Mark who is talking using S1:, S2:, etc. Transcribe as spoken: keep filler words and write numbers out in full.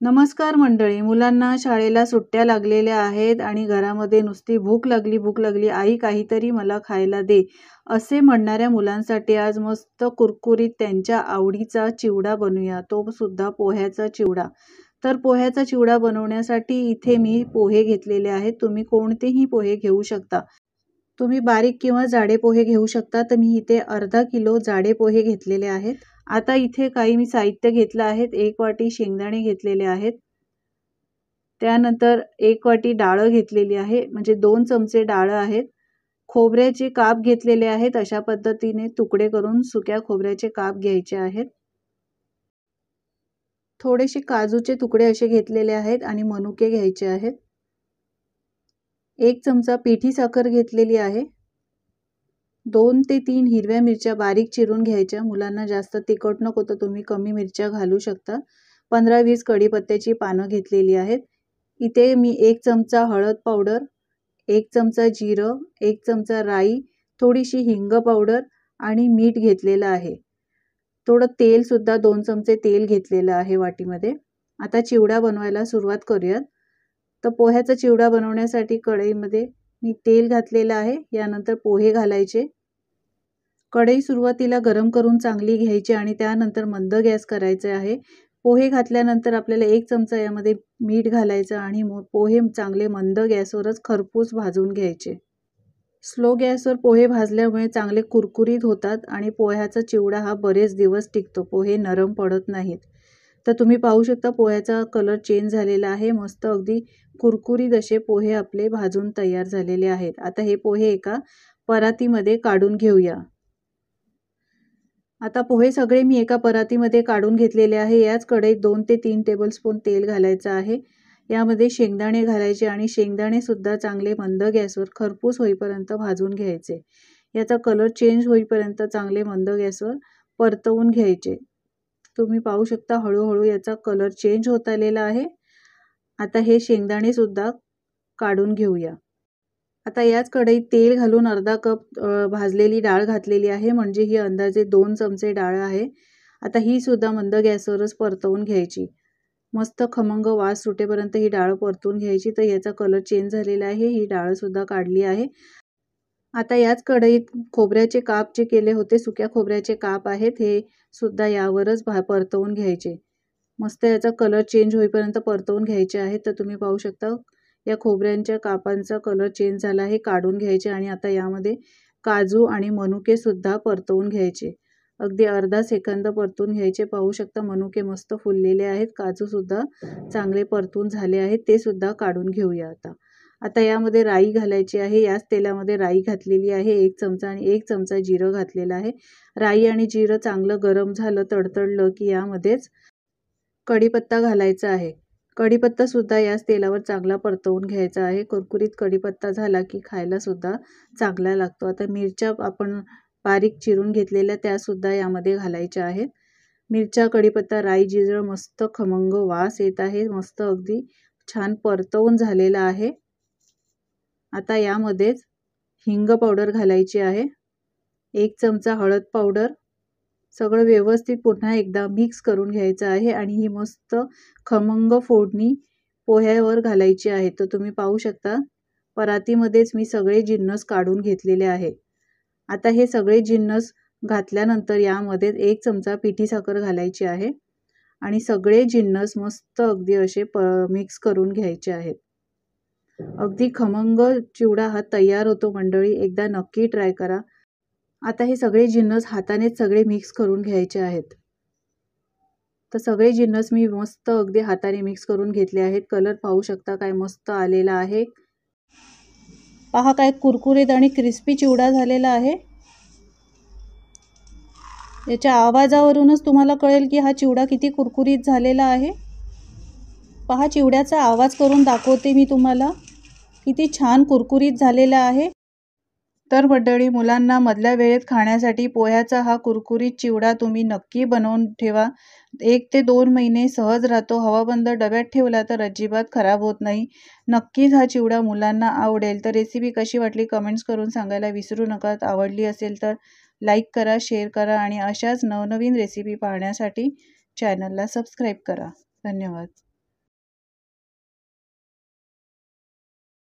S1: नमस्कार मंडळी, मुलांना शाळेला सुट्ट्या लागलेल्या आहेत आणि घरामध्ये नुसती भूक लागली भूक लागली आई काहीतरी मला खायला दे असे म्हणणाऱ्या मुलांसाठी आज मस्त कुरकुरीत त्यांच्या आवडीचा चिवडा बनवूया, तो सुद्धा पोह्याचा चिवडा। तर पोह्याचा चिवडा बनवण्यासाठी इथे मी पोहे घेतलेले आहेत। तुम्ही कोणतेही पोहे घेऊ शकता, तुम्ही बारीक किंवा जाडे पोहे घेऊ शकता। तर मी इथे अर्धा किलो जाडे पोहे घेतलेले आहेत। आता इथे काही मी साहित्य घेतलं आहे। एक वाटी शेंगदाणे घेतलेले आहेत, त्यानंतर एक वाटी डाळ घेतलेली आहे, म्हणजे दोन चमचे डाळ आहेत। खोबऱ्याचे काप घेतलेले आहेत, अशा पद्धतीने तुकडे करून सुक्या खोबऱ्याचे काप घ्यायचे आहेत। थोडेसे काजूचे तुकडे असे घेतलेले आहेत आणि मनुके घ्यायचे आहेत। एक चमचा पिठी साखर घेतलेली आहे। दोन ते तीन हिरव्या मिरच्या बारीक चिरून घ्यायच्या, मुलांना जास्त तिखट नको तर तुम्ही कमी मिरच्या घालू शकता। पंधरा वीस कढीपत्त्याची पानं घेतलेली आहेत। इथे मी एक चमचा हळद पावडर, एक चमचा जिरं, एक चमचा राई, थोडीशी हिंग पावडर आणि मीठ घेतलेलं आहे। थोडं तेल सुद्धा दोन चमचे तेल घेतलेलं आहे वाटीमध्ये। आता चिवडा बनवायला सुरुवात करूयात। तर पोह्याचा चिवडा बनवण्यासाठी कढईमध्ये मी तेल घातलेलं आहे, यानंतर पोहे घालायचे। कढई सुरुवातीला गरम करून चांगली घ्यायची आणि त्यानंतर मंद गॅस करायचे आहे। पोहे घातल्यानंतर आपल्याला एक चमचा यामध्ये मीठ घालायचं आणि पोहे चांगले मंद गॅसवरच खरपूस भाजून घ्यायचे। स्लो गॅसवर पोहे भाजल्यामुळे चांगले कुरकुरीत होतात आणि पोह्याचा चिवडा हा बरेच दिवस टिकतो, पोहे नरम पडत नाहीत। तर तुम्ही पाहू शकता पोह्याचा कलर चेंज झालेला आहे, मस्त अगदी कुरकुरीत असे पोहे आपले भाजून तयार झालेले आहेत। आता हे पोहे एका परातीमध्ये काढून घेऊया। आता पोहे सगळे मी एका परातीमध्ये काढून घेतलेले आहे। याच कढईत दोन ते तीन टेबलस्पून तेल घालायचं आहे। यामध्ये शेंगदाणे घालायचे आणि शेंगदाणे सुद्धा चांगले मंद गॅसवर खरपूस होईपर्यंत भाजून घ्यायचे। याचा कलर चेंज होईपर्यंत चांगले मंद गॅसवर परतवून घ्यायचे। तुम्ही पाहू शकता हळूहळू याचा कलर चेंज होत आलेला आहे। आता हे शेंगदाणे सुद्धा काढून घेऊया। आता याच कढईत तेल घालून अर्धा कप भाजलेली डाळ घातलेली आहे, म्हणजे ही अंदाजे दोन चमचे डाळ आहे। आता ही सुद्धा मंद गॅसवरच परतवून घ्यायची, मस्त खमंग वास सुटेपर्यंत ही डाळ परतवून घ्यायची। तर याचा कलर चेंज झालेला आहे, ही डाळ सुद्धा काढली आहे। आता याच कढईत खोबऱ्याचे काप जे केले होते, सुक्या खोबऱ्याचे काप आहेत, हे सुद्धा यावरच परतवून घ्यायचे। मस्त याचा कलर चेंज होईपर्यंत परतवून घ्यायचे आहे। तर तुम्ही पाहू शकता या खोबऱ्यांच्या कापांचा कलर चेंज झाला आहे, काढून घ्यायचे आणि आता यामध्ये काजू आणि मनुके सुद्धा परतवून घ्यायचे। अगदी अर्धा सेकंद परतून घ्यायचे। पाहू शकता मनुके मस्त फुललेले आहेत, काजू सुद्धा चांगले परतून झाले आहेत, ते सुद्धा काढून घेऊया। आता आता यामध्ये राई घालायची आहे। याच तेलामध्ये राई घातलेली आहे एक चमचा आणि एक चमचा जिरं घातलेलं आहे। राई आणि जिरं चांगलं गरम झालं, तडतडलं की यामध्येच कढीपत्ता घालायचा आहे। कढीपत्ता सुद्धा याच तेलावर चांगला परतवून घ्यायचा आहे। कुरकुरीत कढीपत्ता झाला की खायला सुद्धा चांगला लागतो। आता मिरच्या आपण बारीक चिरून घेतलेल्या त्या सुद्धा यामध्ये घालायच्या आहेत। मिरच्या, कढीपत्ता, राई, जिरं मस्त खमंग वास येत आहे, मस्त अगदी छान परतवून झालेला आहे। आता यामध्येच हिंग पावडर घालायची आहे, एक चमचा हळद पावडर, सगळं व्यवस्थित पुन्हा एकदा मिक्स करून घ्यायचं आहे आणि ही मस्त खमंग फोडणी पोह्यावर घालायची आहे। तर तुम्ही पाहू शकता परातीमध्येच मी सगळे जिन्नस काढून घेतलेले आहे। आता हे सगळे जिन्नस घातल्यानंतर यामध्ये एक चमचा पिठी साखर घालायची आहे आणि सगळे जिन्नस मस्त अगदी असे मिक्स करून घ्यायचे आहेत। अगदी खमंग चिवडा हा तयार होतो मंडळी, एकदा नक्की ट्राय करा। आता हे सगळे जिन्नस हातानेच सगळे मिक्स करून घ्यायचे आहेत। तर सगळे जिन्नस मी मस्त अगदी हाताने मिक्स करून घेतले आहेत। कलर पाहू शकता काय मस्त आलेला आहे, पहा काय कुरकुरीत आणि क्रिस्पी चिवडा झालेला आहे। याच्या आवाजावरूनच तुम्हाला कळेल की हा चिवडा किती कुरकुरीत झालेला आहे। पहा चिवड्याचा आवाज करून दाखवते मी तुम्हाला, किती छान कुरकुरीत झालेला आहे। तर मंडळी, मुलांना मधल्या वेळेत खाण्यासाठी पोह्याचा हा कुरकुरीत चिवडा तुम्ही नक्की बनवून ठेवा। एक ते दोन महिने सहज राहतो, हवाबंद डब्यात ठेवला तर अजिबात खराब होत नाही। नक्कीच हा चिवडा मुलांना आवडेल। तर रेसिपी कशी वाटली कमेंट्स करून सांगायला विसरू नका। आवडली असेल तर लाईक करा, शेअर करा आणि अशाच नवनवीन रेसिपी पाहण्यासाठी चॅनलला सबस्क्राईब करा। धन्यवाद।